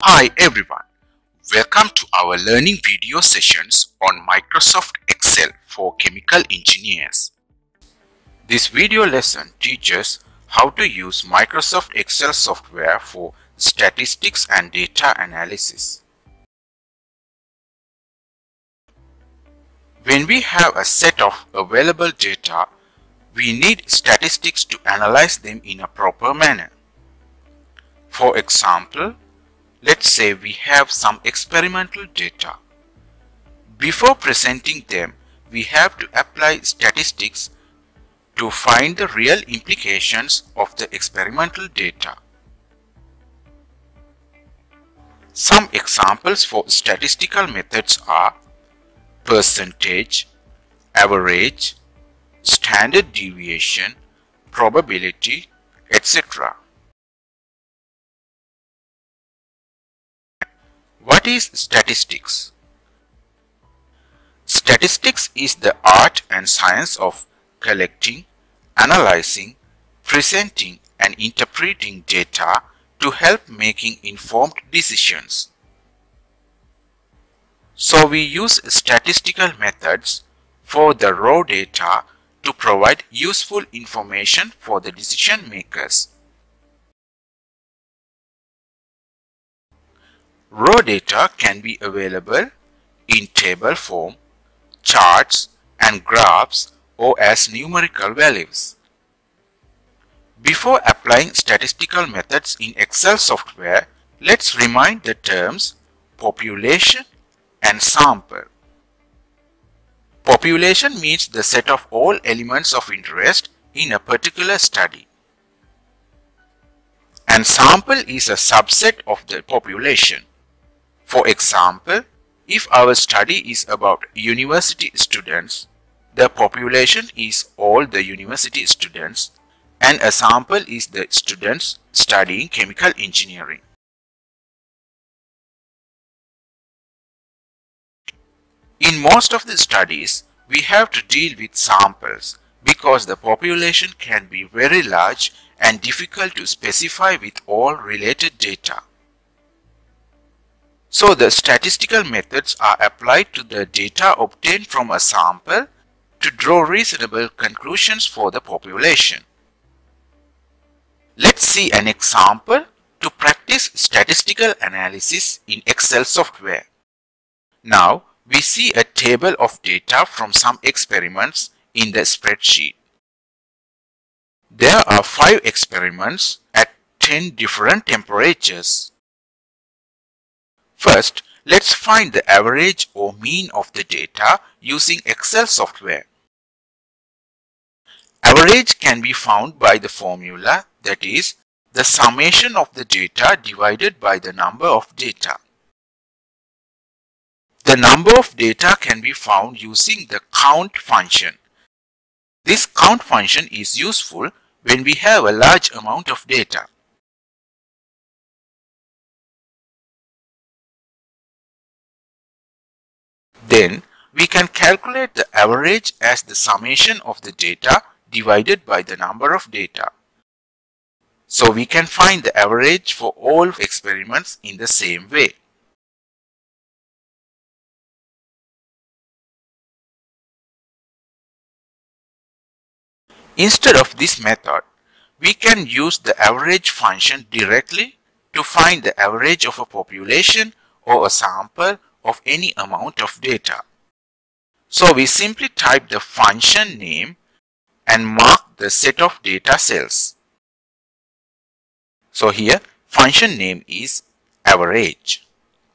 Hi everyone, welcome to our learning video sessions on Microsoft Excel for chemical engineers. This video lesson teaches how to use Microsoft Excel software for statistics and data analysis. When we have a set of available data, we need statistics to analyze them in a proper manner. For example, let's say we have some experimental data. Before presenting them, we have to apply statistics to find the real implications of the experimental data. Some examples for statistical methods are percentage, average, standard deviation, probability, etc. What is statistics? Statistics is the art and science of collecting, analyzing, presenting and interpreting data to help making informed decisions. So we use statistical methods for the raw data to provide useful information for the decision makers. Raw data can be available in table form, charts and graphs or as numerical values. Before applying statistical methods in Excel software, let's remind the terms population and sample. Population means the set of all elements of interest in a particular study. And sample is a subset of the population. For example, if our study is about university students, the population is all the university students and a sample is the students studying chemical engineering. In most of the studies, we have to deal with samples because the population can be very large and difficult to specify with all related data. So the statistical methods are applied to the data obtained from a sample to draw reasonable conclusions for the population. Let's see an example to practice statistical analysis in Excel software. Now, we see a table of data from some experiments in the spreadsheet. There are 5 experiments at 10 different temperatures. First, let's find the average or mean of the data using Excel software. Average can be found by the formula, that is, the summation of the data divided by the number of data. The number of data can be found using the count function. This count function is useful when we have a large amount of data. Then, we can calculate the average as the summation of the data divided by the number of data. So we can find the average for all experiments in the same way. Instead of this method, we can use the average function directly to find the average of a population or a sample of any amount of data. So we simply type the function name and mark the set of data cells. So here function name is average.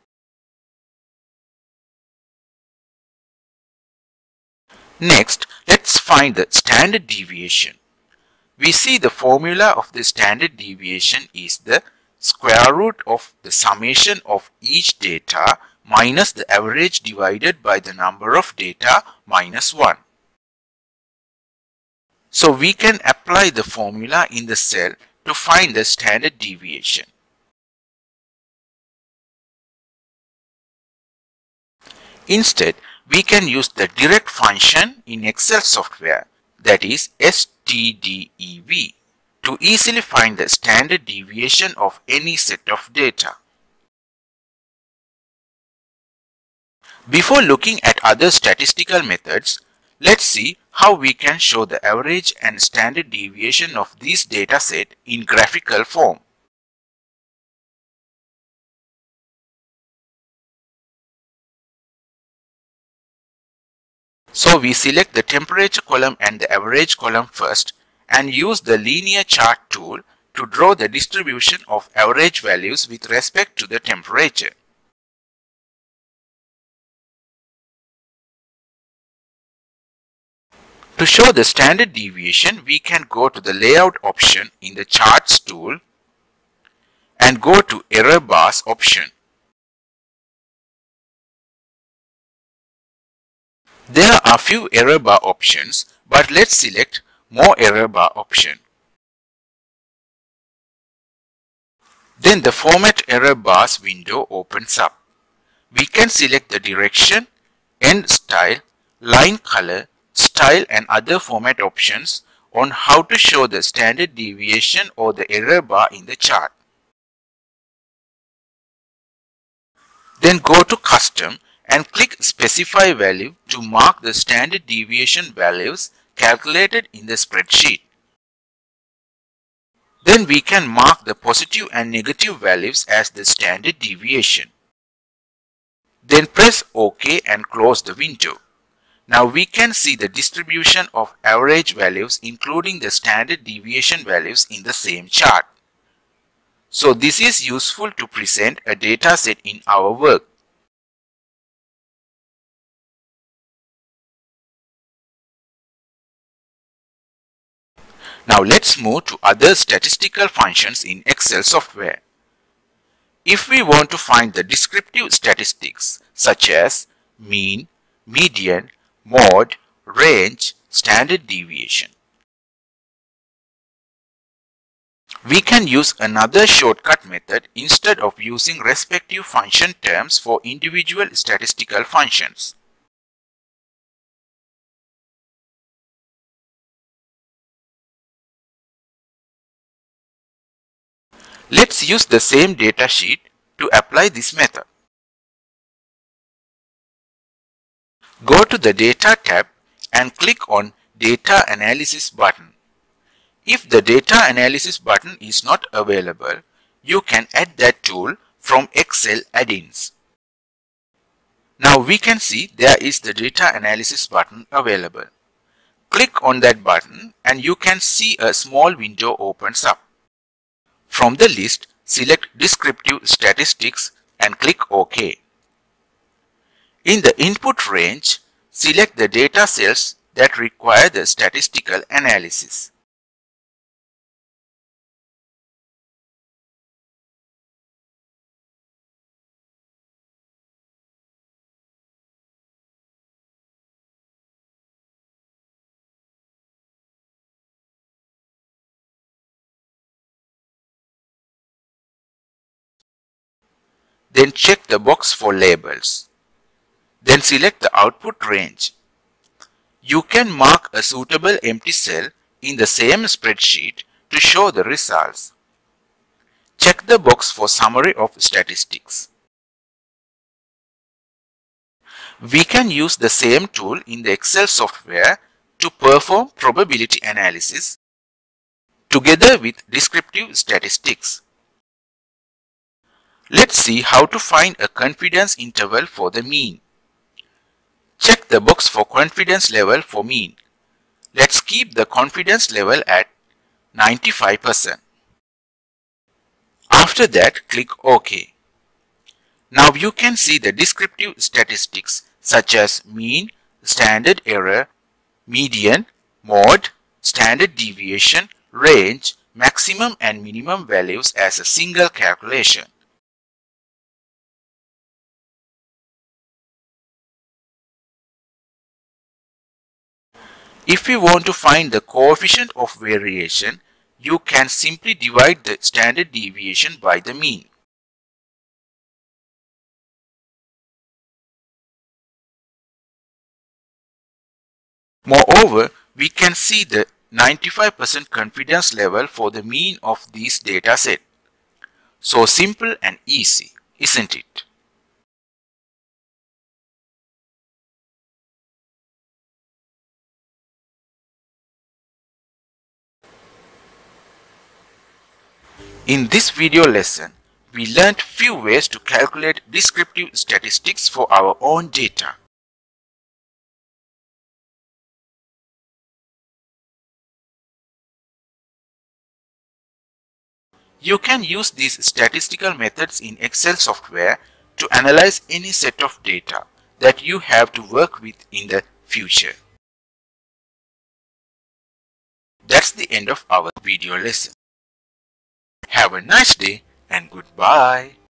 Next, let's find the standard deviation. We see the formula of the standard deviation is the square root of the summation of each data minus the average divided by the number of data minus 1. So we can apply the formula in the cell to find the standard deviation. Instead, we can use the direct function in Excel software, that is stdev, to easily find the standard deviation of any set of data. Before looking at other statistical methods, let's see how we can show the average and standard deviation of this dataset in graphical form. So we select the temperature column and the average column first and use the linear chart tool to draw the distribution of average values with respect to the temperature. To show the standard deviation, we can go to the layout option in the charts tool and go to error bars option. There are few error bar options, but let's select more error bar option. Then the format error bars window opens up. We can select the direction, end style, line color, style and other format options on how to show the standard deviation or the error bar in the chart. Then go to custom and click specify value to mark the standard deviation values calculated in the spreadsheet. Then we can mark the positive and negative values as the standard deviation. Then press OK and close the window. Now we can see the distribution of average values including the standard deviation values in the same chart. So this is useful to present a data set in our work. Now let's move to other statistical functions in Excel software. If we want to find the descriptive statistics such as mean, median, mode, range, standard deviation, we can use another shortcut method instead of using respective function terms for individual statistical functions. Let's use the same data sheet to apply this method. Go to the Data tab and click on Data Analysis button. If the Data Analysis button is not available, you can add that tool from Excel add-ins. Now we can see there is the Data Analysis button available. Click on that button and you can see a small window opens up. From the list, select Descriptive Statistics and click OK. In the input range, select the data cells that require the statistical analysis. Then check the box for labels. Then select the output range. You can mark a suitable empty cell in the same spreadsheet to show the results. Check the box for summary of statistics. We can use the same tool in the Excel software to perform probability analysis together with descriptive statistics. Let's see how to find a confidence interval for the mean. Check the box for confidence level for mean. Let's keep the confidence level at 95%. After that, click OK. Now you can see the descriptive statistics such as mean, standard error, median, mode, standard deviation, range, maximum and minimum values as a single calculation. If you want to find the coefficient of variation, you can simply divide the standard deviation by the mean. Moreover, we can see the 95% confidence level for the mean of this data set. So simple and easy, isn't it? In this video lesson, we learned few ways to calculate descriptive statistics for our own data. You can use these statistical methods in Excel software to analyze any set of data that you have to work with in the future. That's the end of our video lesson. Have a nice day and goodbye.